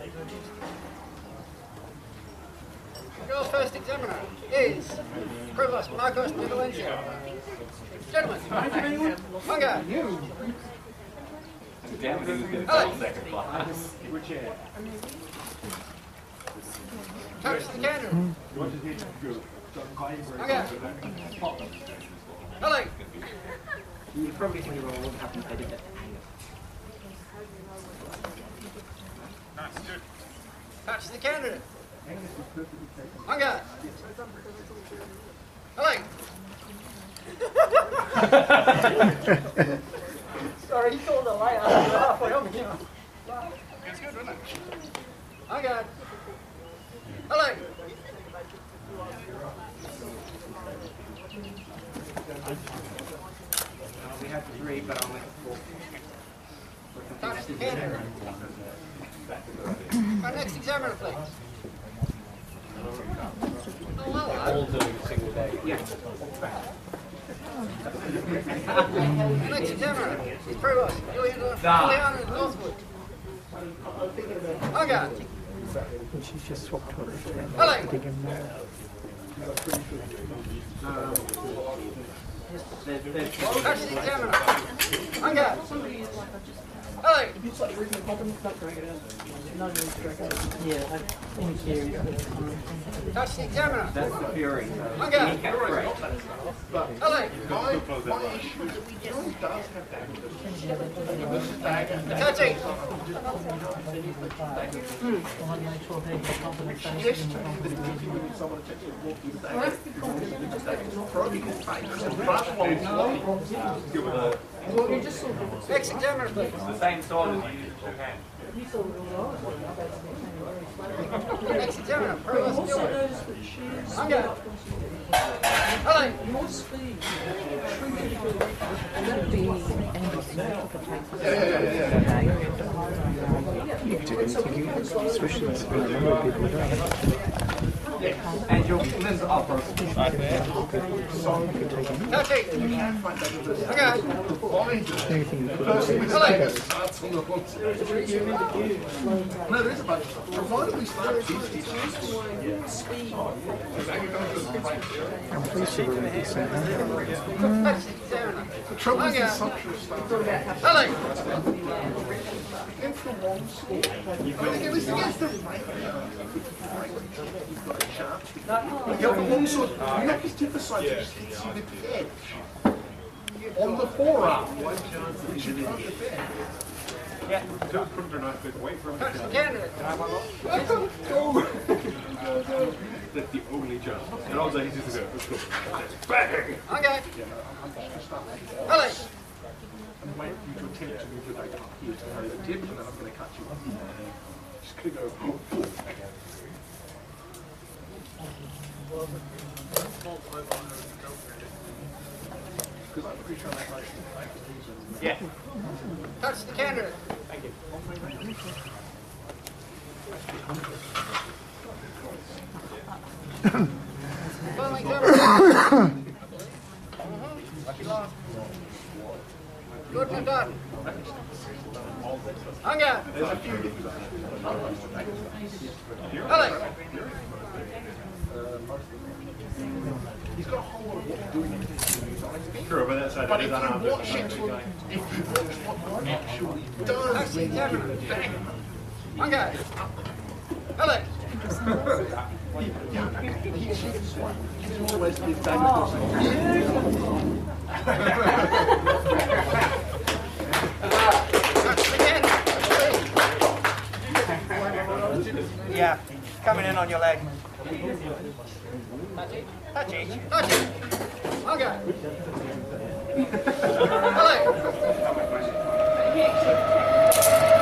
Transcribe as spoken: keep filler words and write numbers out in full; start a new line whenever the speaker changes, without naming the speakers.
Your first examiner is Provost Marcos de Valencia. Gentlemen, Manga.
Damn it, he was going to tell second class.
Touch the cannon. Manga. Hello.
You probably think about what would happen if I did that.
Touch the candidate. Manga. Hello. Sorry, you called the light out halfway over here. It's good, isn't it? Manga. Hello.
We have three, but I'll make it four.
Touch the candidate. Our next examiner, please. Oh, well,
All doing a single day.
Yeah.
the next examiner is Provost Julian Northwood. Manga.
She's just swapped her.
Hello. Touch the examiner. Manga. Hello.
Yeah, in theory.
Touch the examiner.
That's the Fury.
Manga. Hello. Touching. Next examiner, please.
It's the same sword as you used to hand.
Next examiner, Provost Gilbert. Manga. Hello.
You can do anything you want, especially if there are a number of people doing it.
And your limbs are up.
Touching. Okay.
Anything you put on
Hello.
No, there is a bunch. Provided we start fifty.
I'm pleased to read this out.
Touch the examiner.
The trouble is the
Manga.
suction stuff.
Hello.
Against the wrong score. At least against the right. You have the long sword. You knock his tip aside, you just hit him with the edge. On the forearm. Which you can't defend.
Touch the candidate.
That's the only jump. And also he's just going to go. Bang!
Okay. Hello.
And wait for you to attempt to move your leg up here to carry the tip, and then I'm going to cut you off. Just going to go. Because I'm pretty sure that motion is
Yeah.
Touch the candidate.
Thank you.
Final examiner. Good and done. Manga. Hello.
He's got a whole lot of what doing it.
True, but that's
But if you watch it, if you watch what actually does,
Touch the examiner. Manga. Hello.
he's always been Dagger.
Touch the candidate.
Yeah, coming in on your leg.
Touch it. Touch it. Touch it. Manga. Hello.